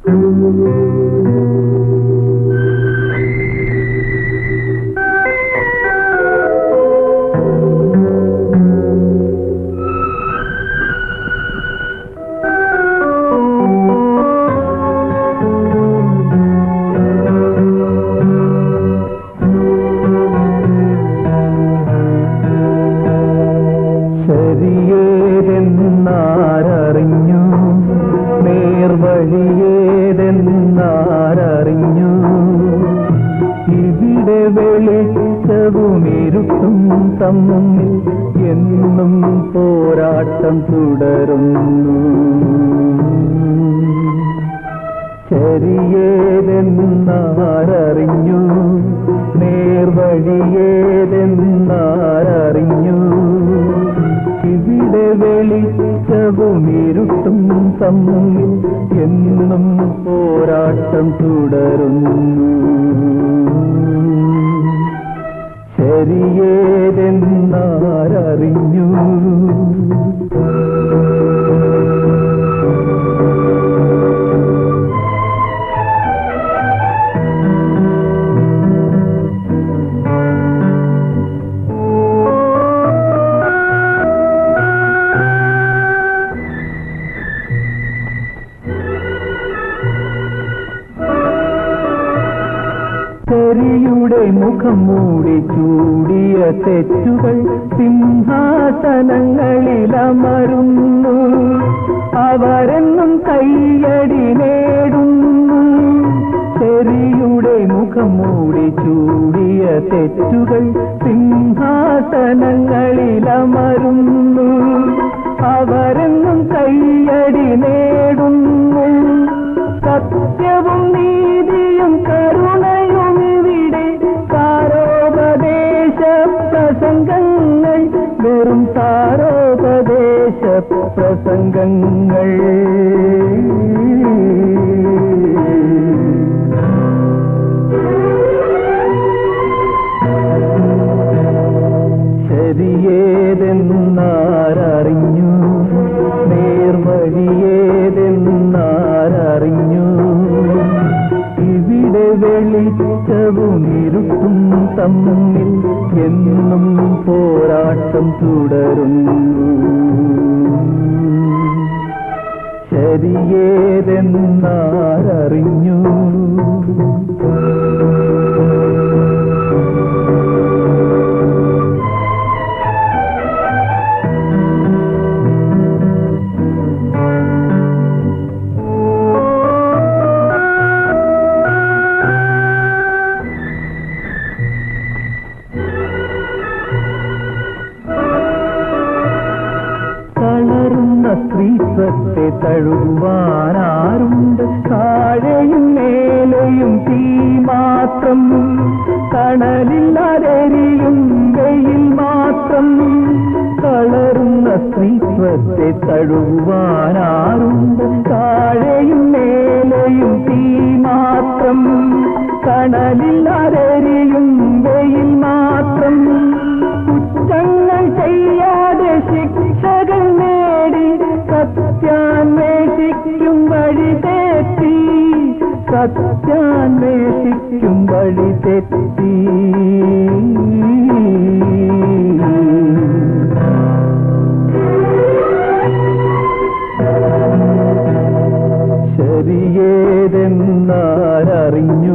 ശരിയേതെന്നാരറിഞ്ഞു, നേർവഴിയേതെന്നാരറിഞ്ഞു, ഇവിടെ വെളിച്ചവുമിരുട്ടും തമ്മിൽ എന്നും പോരാട്ടം തുടരുന്നു. ശരിയേതെന്നാരറിഞ്ഞു, നേർവഴിയേതെന്നാരറിഞ്ഞു, ഇവിടെ വെളിച്ചവുമിരുട്ടും തമ്മിൽ എന്നും പോരാട്ടം തുടരുന്നു. ശരിയേതെന്നാരറിഞ്ഞു. ശരിയുടെ മുഖം മൂടി ചൂടിയ തെറ്റുകൾ സിംഹാസനങ്ങളിലമരുന്നു. അവരെന്നും കയ്യടി നേടുന്നു. ശരിയുടെ മുഖം മൂടി ചൂടിയ തെറ്റുകൾ സിംഹാസനങ്ങളിലമരുന്നു. അവരെന്നും കയ്യടി നേടുന്നു. സത്യവും നീതിയും കരുണയും ഇവിടെ സാരോപദേശ പ്രസംഗങ്ങൾ, വെറും സാരോപദേശ പ്രസംഗങ്ങൾ. ശരിയേതെന്നാരറിഞ്ഞു, നേർവഴിയേതെന്നാരറിഞ്ഞു, ഇവിടെ വെളിച്ചവുമിരുട്ടും തമ്മിൽ എന്നും പോരാട്ടം തുടരുന്നു. ശരിയേതെന്നാരറിഞ്ഞു. സ്ത്രീത്വത്തെ തഴുകുവാനാരുണ്ട്? താഴെയും മേലെയും തീ മാത്രം, തണലില്ലാതെരിയും വെയിൽ മാത്രം. കളറുന്ന സ്ത്രീത്വത്തെ തഴുകുവാനാരുണ്ട്? താഴെയും മേലെയും തീ മാത്രം, തണലില്ലാതെരിയും വെയിൽ മാത്രം. കുറ്റങ്ങൾ ചെയ്യാതെ ശിക്ഷകൾ നേടി സത്യാന്വേഷിക്കും വഴി തെറ്റി, സത്യാന്വേഷിക്കും വഴി തെറ്റി. ശരിയേതെന്നാരറിഞ്ഞു,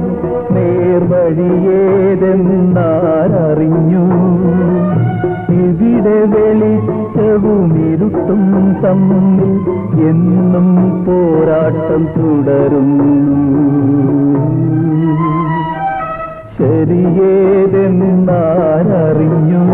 നേർവഴിയേതെന്നാരറിഞ്ഞു, ഇവിടെ വെളിച്ചവുമിരുട്ടും തമ്മിൽ എന്നും പോരാട്ടം തുടരുന്നു. ശരിയേതെന്നാരറിഞ്ഞു.